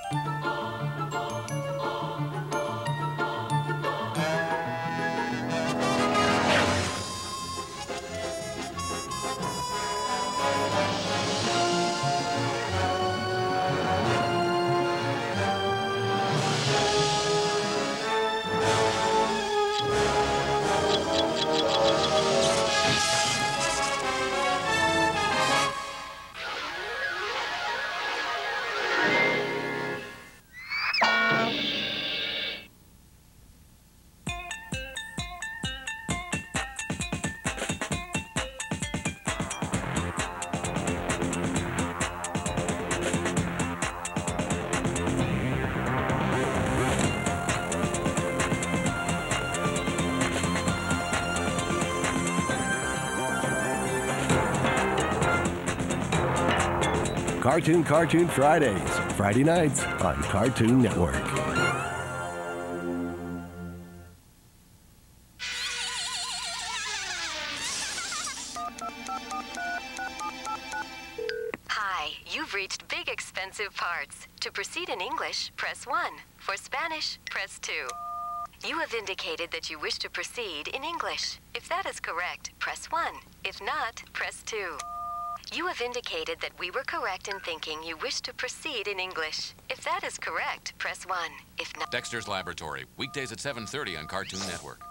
Cartoon Fridays, Friday nights on Cartoon Network. Hi, you've reached Big Expensive Parts. To proceed in English, press 1. For Spanish, press 2. You have indicated that you wish to proceed in English. If that is correct, press 1. If not, press 2. You have indicated that we were correct in thinking you wish to proceed in English. If that is correct, press 1. If not... Dexter's Laboratory, weekdays at 7:30 on Cartoon Network.